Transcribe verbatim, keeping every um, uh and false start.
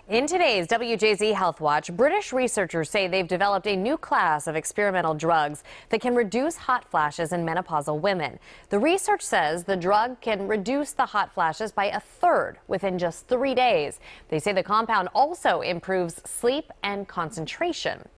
In today's W J Z Health Watch, British researchers say they've developed a new class of experimental drugs that can reduce hot flashes in menopausal women. The research says the drug can reduce the hot flashes by a third within just three days. They say the compound also improves sleep and concentration.